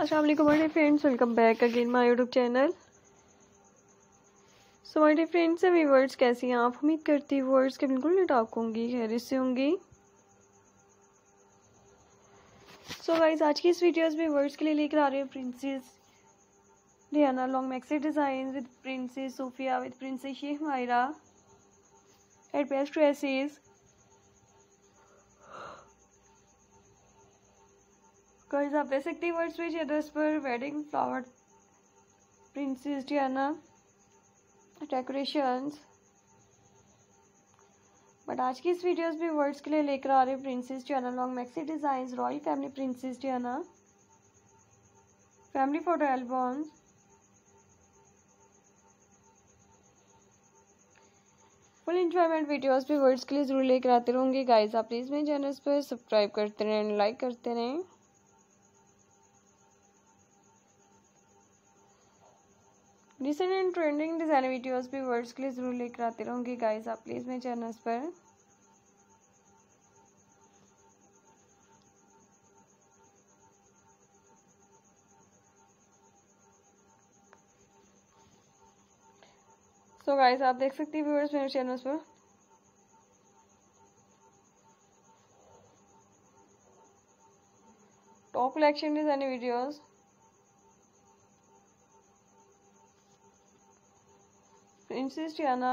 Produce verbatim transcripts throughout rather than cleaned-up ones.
अस्सलाम वालेकुम my friends, welcome back again my YouTube channel. So my friends सभी words कैसी हैं आप? उम्मीद करती हूँ वर्ड्स के बिल्कुल ठाक होंगी, खैरियत से होंगी। सो गाइस, आज की इस वीडियोस में वर्ड्स के लिए लेकर आ रही हूँ princess Diana long maxi design with princess Sofia with princess Sheikh Myra at best dresses. Guys, आप देख सकते हैं वर्ड्स में अदर्स पर wedding flower princess Diana decorations. But आज की इस वीडियोस में वर्ड्स के लिए लेकर आ रहे हैं princess Diana long maxi design royal family princess Diana family photo albums. Full enjoyment videos भी वर्ड्स के लिए जरूर लेकर आते रहूँगी। गाइस, आप प्लीज़ मेरे चैनल पर सब्सक्राइब करते रहें, लाइक करते रहें। Recent and trending design videos भी वर्ड्स के लिए जरूर लेकर आते रहूँगी। गाइस, आप प्लीज़ मेरे चैनल पर सो so गाइस, आप देख सकते हैं व्यूअर्स मेरे चैनल पर top collection design videos princess Diana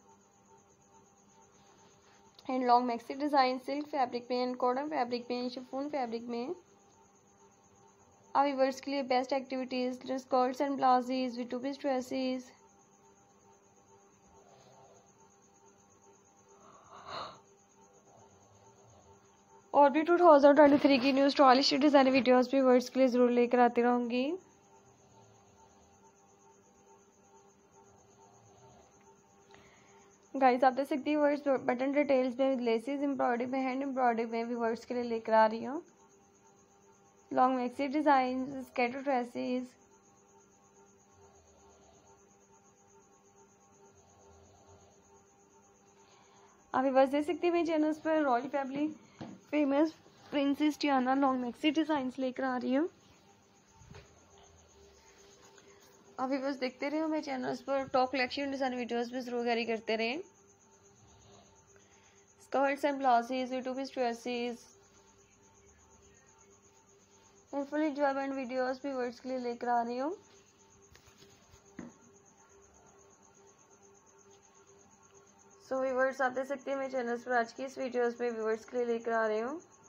and long maxi design silk fabric में एंड कॉटन फैब्रिक में, शिफॉन फैब्रिक में। आप व्यूअर्स के लिए best activities skirts and palazzos with two piece dresses. और भी टू थाउजेंड ट्वेंटी थ्री की new stylish design videos भी वर्ड्स के लिए जरूर लेकर आती रहूंगी। गाइस, आप देख सकती हैं वर्ड्स बटन डिटेल्स में, लेसेस एम्ब्रॉयडरी में, हैंड एम्ब्रॉयडरी में भी वर्ड्स के लिए लेकर आ रही हूँ। Long maxi design skater dresses. आप बस देख सकते हैं मेरे चैनल पर royal family famous princess Diana long maxi designs लेकर आ रही हूँ। अभी बस देखते रहे मेरे चैनल्स पर टॉप कलेक्शन डिजाइन वीडियोस भी जरूर कैरी करते रहे। Skirts and blouses with two piece dresses and full enjoyment videos भी वर्ड्स के लिए लेकर आ रही हूँ। सो व्यूअर्स, आप देख सकते हैं मेरे चैनल्स पर आज की इस वीडियोस में व्यूअर्स के लिए लेकर आ रही हूँ